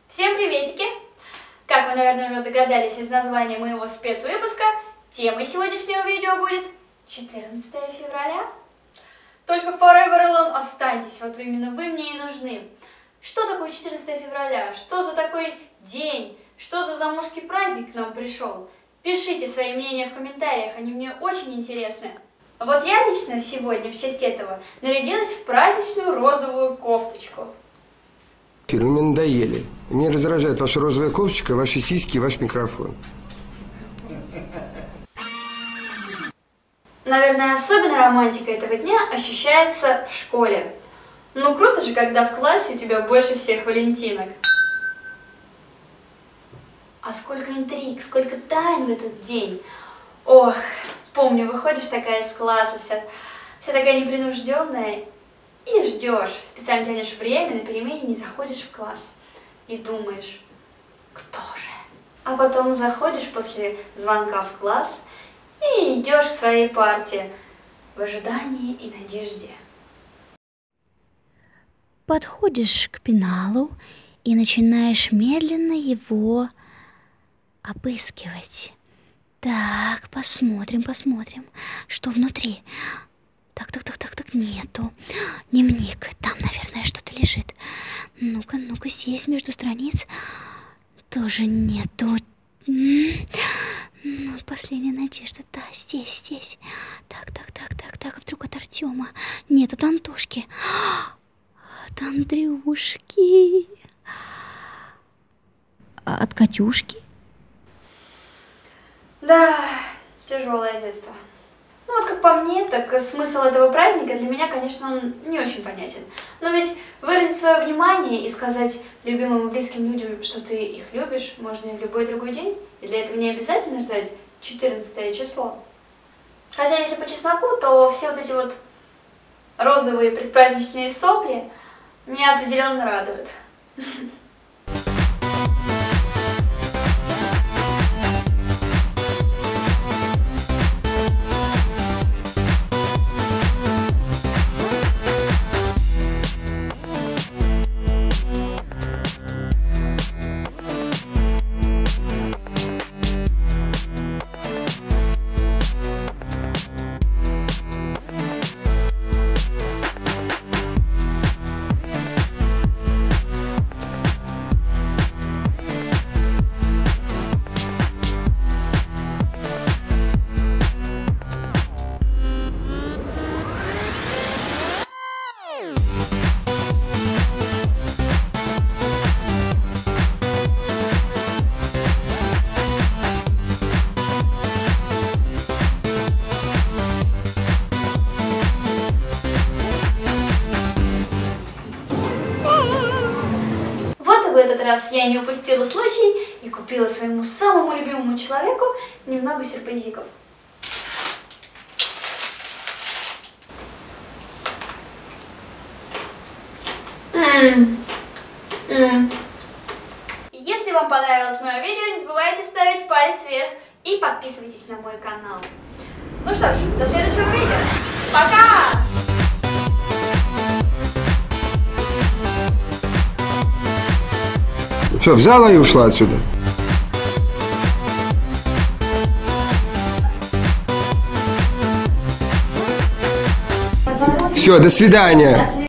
Всем приветики! Как вы, наверное, уже догадались из названия моего спецвыпуска, темой сегодняшнего видео будет 14 февраля. Только forever alone останьтесь, вот именно вы мне и нужны. Что такое 14 февраля? Что за такой день? Что за заморский праздник к нам пришел? Пишите свои мнения в комментариях, они мне очень интересны. Вот я лично сегодня в честь этого нарядилась в праздничную розовую кофточку. Вы мне надоели. Мне раздражает ваша розовая кофточка, ваши сиськи и ваш микрофон. Наверное, особенно романтика этого дня ощущается в школе. Ну круто же, когда в классе у тебя больше всех валентинок. А сколько интриг, сколько тайн в этот день. Ох, помню, выходишь такая из класса, вся такая непринужденная, и ждешь, специально тянешь время, на перемене не заходишь в класс. И думаешь, кто же? А потом заходишь после звонка в класс и идешь к своей парте в ожидании и надежде. Подходишь к пеналу и начинаешь медленно его обыскивать. Так, посмотрим, что внутри. Так, нету. Дневник, там, наверное, что-то лежит. Ну-ка, здесь между страниц тоже нету. Ну, последняя надежда, да, здесь. Так, вдруг от Артема. Нет, от Антошки. От Андрюшки. От Катюшки. Да, тяжелое детство. Ну вот как по мне, так смысл этого праздника для меня, конечно, он не очень понятен. Но ведь выразить свое внимание и сказать любимым и близким людям, что ты их любишь, можно и в любой другой день. И для этого не обязательно ждать 14 число. Хотя, если по чесноку, то все вот эти вот розовые предпраздничные сопли меня определенно радуют. В этот раз я не упустила случай и купила своему самому любимому человеку немного сюрпризиков. Если вам понравилось мое видео, не забывайте ставить палец вверх и подписывайтесь на мой канал. Ну что ж, до следующего видео. Пока! Все, взяла и ушла отсюда. Все, до свидания.